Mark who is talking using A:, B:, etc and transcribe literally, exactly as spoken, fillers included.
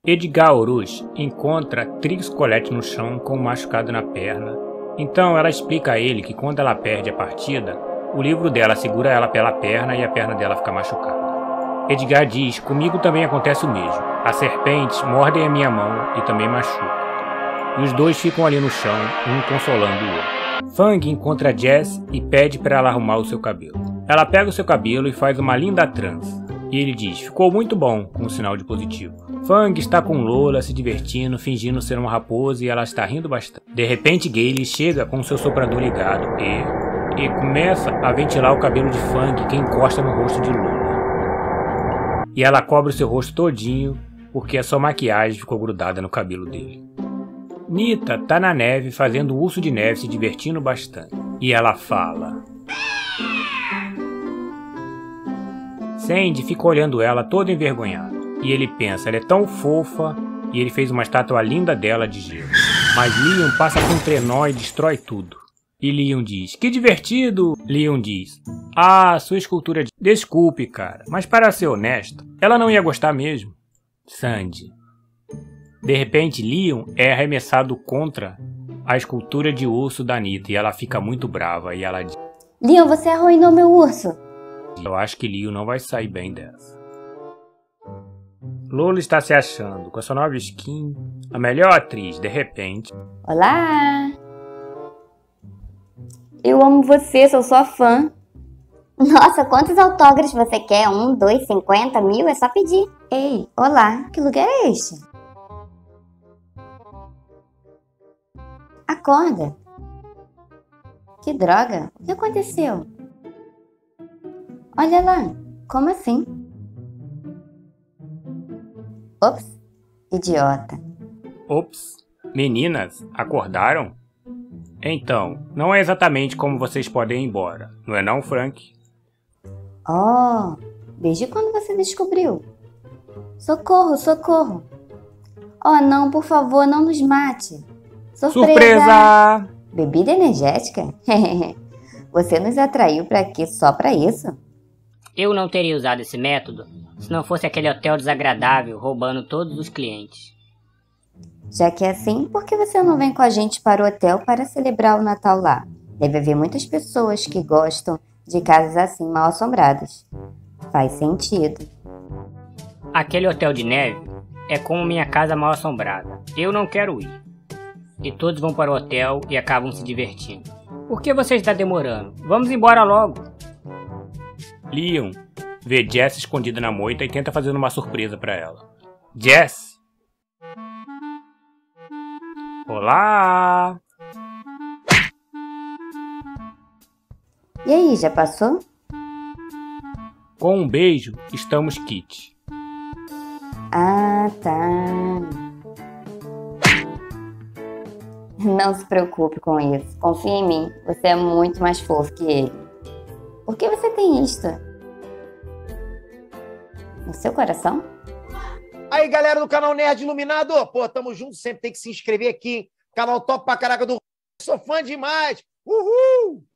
A: Edgar Urus encontra Trix Colette no chão com um machucado na perna. Então ela explica a ele que quando ela perde a partida, o livro dela segura ela pela perna e a perna dela fica machucada. Edgar diz: comigo também acontece o mesmo. As serpentes mordem a minha mão e também machucam. E os dois ficam ali no chão, um consolando o outro. Fang encontra Jess e pede para ela arrumar o seu cabelo. Ela pega o seu cabelo e faz uma linda trança. E ele diz: ficou muito bom, com um sinal de positivo. Fang está com Lola se divertindo, fingindo ser uma raposa, e ela está rindo bastante. De repente Gale chega com seu soprador ligado e, e começa a ventilar o cabelo de Fang, que encosta no rosto de Lola. E ela cobre o seu rosto todinho, porque a sua maquiagem ficou grudada no cabelo dele. Nita tá na neve fazendo urso de neve, se divertindo bastante. E ela fala. Sandy fica olhando ela toda envergonhada. E ele pensa, ela é tão fofa, e ele fez uma estátua linda dela de gelo. Mas Leon passa com um trenó e destrói tudo. E Leon diz, que divertido! Leon diz, ah, sua escultura de... Desculpe, cara, mas para ser honesto, ela não ia gostar mesmo. Sandy. De repente, Leon é arremessado contra a escultura de urso da Nita, e ela fica muito brava, e ela diz...
B: Leon, você arruinou meu urso.
A: Eu acho que Leon não vai sair bem dessa. Lola está se achando, com a sua nova skin, a melhor atriz, de repente.
B: Olá! Eu amo você, sou sua fã. Nossa, quantos autógrafos você quer? Um, dois, cinquenta, mil? É só pedir. Ei, olá, que lugar é este? Acorda. Que droga, o que aconteceu? Olha lá, como assim? Ops, idiota.
A: Ops, meninas, acordaram? Então, não é exatamente como vocês podem ir embora, não é não, Frank?
B: Oh, desde quando você descobriu? Socorro, socorro. Oh não, por favor, não nos mate. Surpresa!
A: Surpresa!
B: Bebida energética? Você nos atraiu para aqui só para isso?
C: Eu não teria usado esse método se não fosse aquele hotel desagradável roubando todos os clientes.
B: Já que é assim, por que você não vem com a gente para o hotel para celebrar o Natal lá? Deve haver muitas pessoas que gostam de casas assim mal assombradas. Faz sentido.
C: Aquele hotel de neve é como minha casa mal assombrada. Eu não quero ir. E todos vão para o hotel e acabam se divertindo. Por que você está demorando? Vamos embora logo.
A: Leon vê Jess escondida na moita e tenta fazer uma surpresa para ela. Jess! Olá!
B: E aí, já passou?
A: Com um beijo, estamos kit.
B: Ah, tá. Não se preocupe com isso. Confie em mim. Você é muito mais fofo que ele. Por que você tem isto? No seu coração?
D: Aí, galera do canal Nerd Iluminado. Pô, tamo junto. Sempre tem que se inscrever aqui. Canal top pra caraca do... Sou fã demais. Uhul!